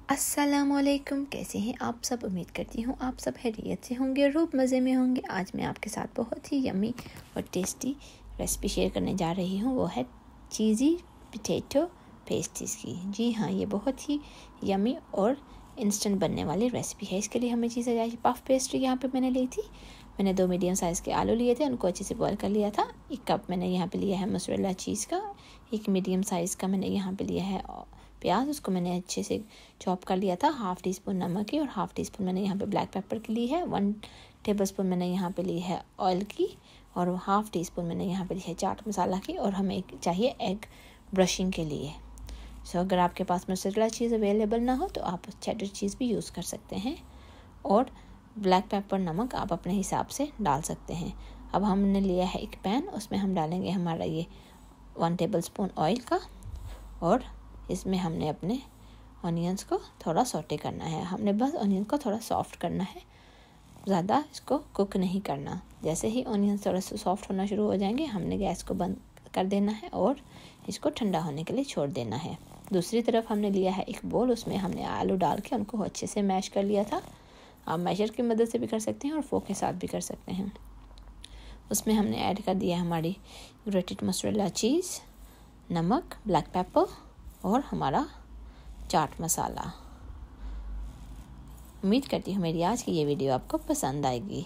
अस्सलामुअलैकुम, कैसे हैं आप सब। उम्मीद करती हूँ आप सब खैरियत से होंगे, खूब मज़े में होंगे। आज मैं आपके साथ बहुत ही यम्मी और टेस्टी रेसिपी शेयर करने जा रही हूँ। वो है चीज़ी पोटैटो पेस्ट्रीज़ की। जी हाँ, ये बहुत ही यम्मी और इंस्टेंट बनने वाली रेसिपी है। इसके लिए हमें चीज़ें चाहिए। पफ पेस्ट्री यहाँ पे मैंने ली थी। मैंने 2 मीडियम साइज़ के आलू लिए थे, उनको अच्छे से बॉईल कर लिया था। 1 कप मैंने यहाँ पे लिया है मोज़रेला चीज़ का। 1 मीडियम साइज़ का मैंने यहाँ पे लिया है प्याज, उसको मैंने अच्छे से चॉप कर लिया था। 1/2 टीस्पून नमक की और 1/2 टीस्पून मैंने यहाँ पे ब्लैक पेपर की ली है। 1 टेबलस्पून मैंने यहाँ पे ली है ऑयल की और 1/2 टीस्पून मैंने यहाँ पे ली है चाट मसाला की। और हमें चाहिए एग ब्रशिंग के लिए। अगर आपके पास मोज़रेला चीज़ अवेलेबल ना हो तो आप चेडर चीज़ भी यूज़ कर सकते हैं। और ब्लैक पेपर नमक आप अपने हिसाब से डाल सकते हैं। अब हमने लिया है एक पैन, उसमें हम डालेंगे हमारा ये 1 टेबलस्पून ऑयल का। और इसमें हमने अपने ऑनियंस को थोड़ा सौटे करना है। हमने बस ऑनियन को थोड़ा सॉफ्ट करना है, ज़्यादा इसको कुक नहीं करना। जैसे ही ऑनियन थोड़ा सॉफ्ट होना शुरू हो जाएंगे, हमने गैस को बंद कर देना है और इसको ठंडा होने के लिए छोड़ देना है। दूसरी तरफ हमने लिया है एक बोल, उसमें हमने आलू डाल के उनको अच्छे से मैश कर लिया था। आप मैशर की मदद से भी कर सकते हैं और फोक के साथ भी कर सकते हैं। उसमें हमने ऐड कर दिया हमारी ग्रेटेड मोज़रेला चीज़, नमक, ब्लैक पेपर और हमारा चाट मसाला। उम्मीद करती हूँ मेरी आज की ये वीडियो आपको पसंद आएगी।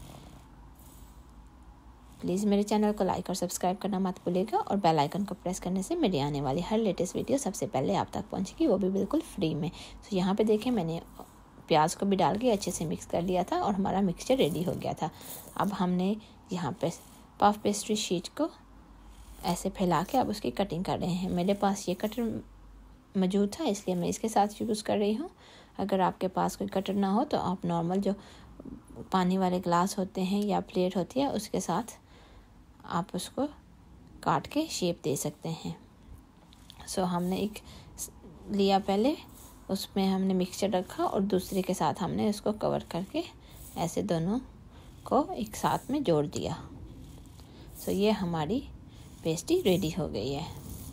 प्लीज़ मेरे चैनल को लाइक और सब्सक्राइब करना मत भूलिएगा और बेल आइकन को प्रेस करने से मेरी आने वाली हर लेटेस्ट वीडियो सबसे पहले आप तक पहुँचेगी, वो भी बिल्कुल फ्री में। तो यहाँ पे देखें, मैंने प्याज को भी डाल के अच्छे से मिक्स कर लिया था और हमारा मिक्सचर रेडी हो गया था। अब हमने यहाँ पे पफ पेस्ट्री शीट को ऐसे फैला के अब उसकी कटिंग कर रहे हैं। मेरे पास ये कटर मौजूद था, इसलिए मैं इसके साथ यूज़ कर रही हूँ। अगर आपके पास कोई कटर ना हो तो आप नॉर्मल जो पानी वाले ग्लास होते हैं या प्लेट होती है, उसके साथ आप उसको काट के शेप दे सकते हैं। हमने एक लिया पहले, उसमें हमने मिक्सचर रखा और दूसरे के साथ हमने उसको कवर करके ऐसे दोनों को एक साथ में जोड़ दिया। ये हमारी पेस्ट्री रेडी हो गई है।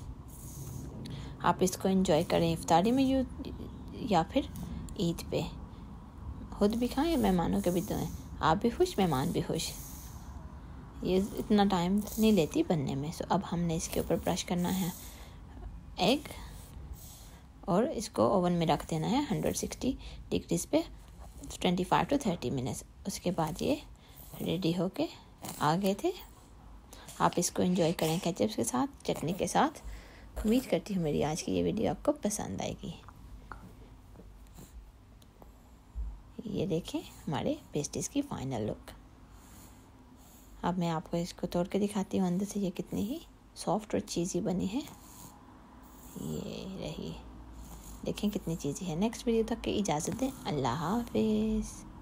आप इसको एंजॉय करें इफ्तारी में या फिर ईद पे। खुद भी खाएं, मेहमानों के भी दें। आप भी खुश, मेहमान भी खुश। ये इतना टाइम नहीं लेती बनने में। अब हमने इसके ऊपर ब्रश करना है एग और इसको ओवन में रख देना है 160 डिग्रीज पे 25 to 30 मिनट्स। उसके बाद ये रेडी होके आ गए थे। आप इसको एंजॉय करें केचप के साथ, चटनी के साथ। उम्मीद करती हूँ मेरी आज की ये वीडियो आपको पसंद आएगी। ये देखें हमारे पेस्ट्रीज़ की फाइनल लुक। अब मैं आपको इसको तोड़ के दिखाती हूँ अंदर से ये कितनी ही सॉफ्ट और चीज़ी बनी है। ये रही, देखें कितनी चीज़ी है। नेक्स्ट वीडियो तक की इजाज़त दें। अल्लाह हाफिज़।